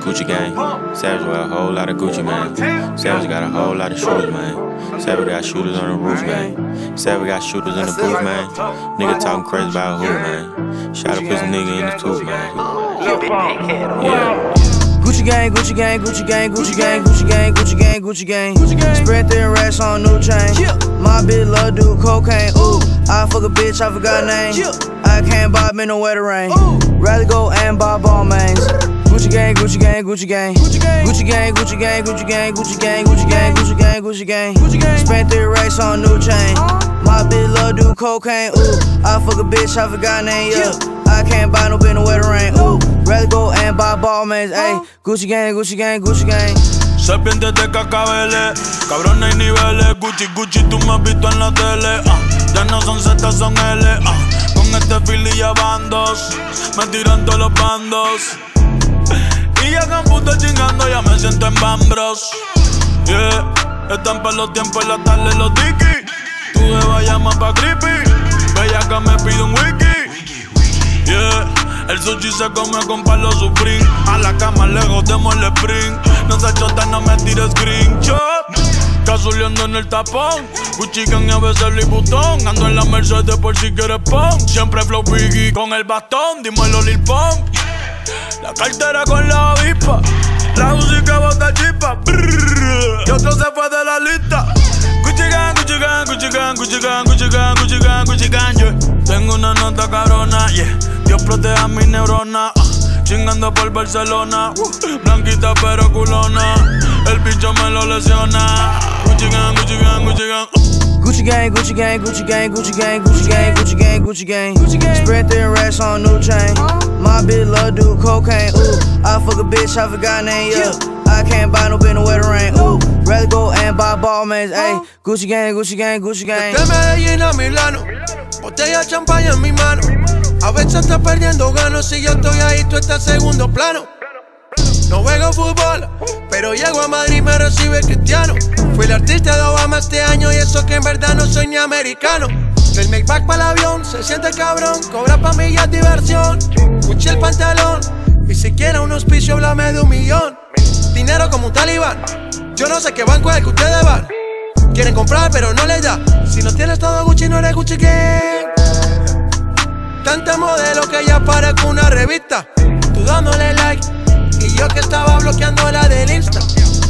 Gucci gang. Savage got a whole lot of Gucci, man. Savage got a whole lot of shooters, man. Savage got shooters on the roof, man. Savage got shooters in the booth, man. Nigga talking crazy about who, man. Shot a pussy nigga in the tooth, man. Yeah. Gucci gang, Gucci gang, Gucci gang, Gucci gang, Gucci gang, Gucci gang, Gucci gang. Spread thin racks on new chain. My bitch love do cocaine. Ooh, I fuck a bitch, I forgot name. I can't buy me no wetter rain. Rather go and buy ball mains. Gucci gang, Gucci gang, Gucci gang. Gucci gang, Gucci gang, Gucci gang, Gucci gang, Gucci gang, Gucci gang, Gucci gang. Spent 3 racks on new chain. My bitch love do cocaine. Ooh, I fuck a bitch, I forgot name. Yeah, I can't buy no bitch no wetter rain. Ooh, rather go and buy ball mains. Ayy, Gucci gang, Gucci gang, Gucci gang. Serpientes de cacabeles, cabrones y niveles. Gucci, Gucci, tú me has visto en la tele. Ya no son Z, son L. Con este fili y bandos, me tiran todos los bandos. Y ya con puta chingando, ya me siento en Bambros. Yeah, están por los tiempos en la tarde los Dickies. Tu jeva llama pa' creepy, bella que me pide un wiki. Yeah, el sushi se come con palo Supreme. A la cama le jodemos el sprint. No se chota, no me tires screenshot. Cazuleando en el tapón, Gucci gang y a veces Louis Vuitton. Ando en la Mercedes por si quieres pon. Siempre flow Biggie con el bastón, dímelo Lil Pump. La cartera con la avispa, la música bota chispa. Y otro se fue de la lista. Gucci gang, Gucci gang, Gucci gang, Gucci gang, Gucci gang, Gucci gang, Gucci gang, yeah. Tengo una nota cabrona, yeah. Dios proteja mis neuronas. Chingando por Barcelona, blanquita pero culona. El bicho me lo lesiona. Gucci gang, Gucci gang, Gucci gang. Gucci gang, Gucci gang, Gucci gang, Gucci gang, Gucci gang, Gucci gang, Gucci gang. Spread thin racks on new chain. My bitch love do cocaine. Ooh, I fuck a bitch, I forgot name. Yeah, I can't buy no bitch no wetter rain. Ooh, rather go and buy ball mains. Ayy, Gucci gang, Gucci gang, Gucci gang. De Medellín a Milano, botella de champaña en mi mano. A veces estás perdiendo ganos, si yo estoy ahí, tú estás en segundo plano. No juego fútbol, pero llego a Madrid y me recibe Cristiano. Fui el artista de Obama este año y eso que en verdad no soy ni americano. Del Maybach para el avión, se siente cabrón, cobra pa' mí ya es diversión. Gucci el pantalón, y si quiera un auspicio, háblame de 1 millón. Dinero como un talibán, yo no sé qué banco es el que ustedes van. Quieren comprar pero no les da, si no tienes todo Gucci no eres Gucci gang. Tanta modelo que ya parezco una revista. Tú dándole like y yo que estaba bloqueando la del Insta.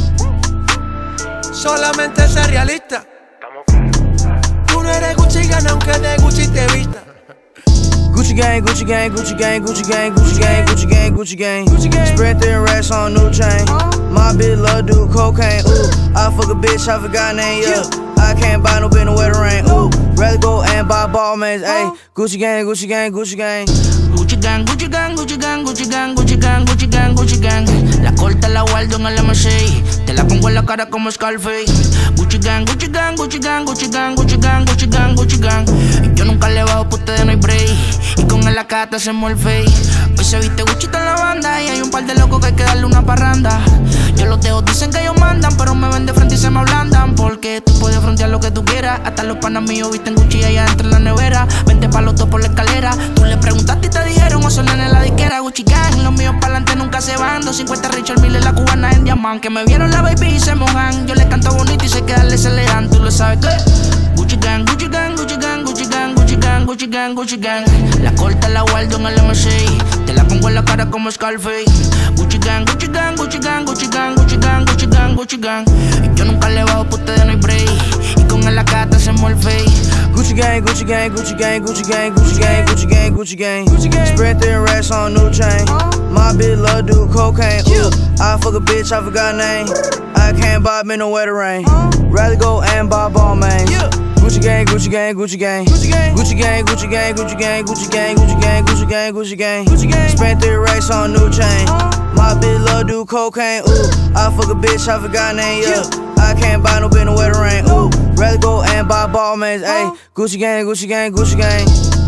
Solamente ser realista. Tú no eres Gucci gang aunque de Gucci te vista. Gucci gang, Gucci gang, Gucci gang, Gucci gang, Gucci gang, Gucci gang, Gucci gang. Spread thin racks on new chain. My bitch love do cocaine. Ooh, I fuck a bitch, I forgot name. Yeah, I can't buy no bitch no wetter rain. Ooh, rather go and buy ball mains. Ayy, Gucci gang, Gucci gang, Gucci gang. Gucci gang, Gucci gang, Gucci gang, Gucci gang, Gucci gang, Gucci gang, Gucci gang. La corta la guardo en el M6, te la pongo en la cara como Scarface. Gucci gang, Gucci gang, Gucci gang, Gucci gang, Gucci gang, Gucci gang, Gucci gang. Yo nunca le bajo, pa' ustedes no hay break. Y con el acá te hacemos el fake. Hoy se viste Gucci en la banda y hay un par de locos que hay que darle una parranda. Yo los dejo, dicen que ellos mandan, pero me ven de frente y se me ablandan. Porque tú puedes frontear lo que tú quieras. Hasta los panas míos visten Gucci allá dentro en la nevera. Vente pa' los dos por la escalera. Tú le preguntaste y te dijeron, o son en la disquera. Gucci gang, los míos pa'lante nunca se van. 250 Richard Mille, la cubana en diamante. Que me vieron la baby y se mojan. Yo le canto bonito y sé que darle se le dan. Tú lo sabes que Gucci gang, Gucci gang, Gucci gang, Gucci gang, Gucci gang, Gucci gang, Gucci gang. La corta la guardo en el M6, te la pongo en la cara como Scarface. Gucci gang, Gucci gang, Gucci gang, Gucci gang, Gucci gang, Gucci gang, Gucci gang. Yo nunca le bajo, pa' ustedes no hay break. Y con el acá te hacemos el fake. Gucci gang, Gucci gang, Gucci gang, Gucci gang, Gucci gang, Gucci gang, Gucci gang. Spread thin racks on new chain. My bitch love do cocaine. Ooh, I fuck a bitch, I forgot name. I can't buy me no wetter rain. Rather go and buy ball mains. Gucci gang, Gucci gang, Gucci gang, Gucci gang, Gucci gang, Gucci gang, Gucci gang, Gucci gang, Gucci gang, Gucci gang, Gucci gang. Spent 3 racks on new chain. My bitch love do cocaine. Ooh, I fuck a bitch, I forgot name. Yeah, I can't buy no bitch no wetter rain. Ooh, rather go and buy ball mains. Ayy, Gucci gang, Gucci gang, Gucci gang.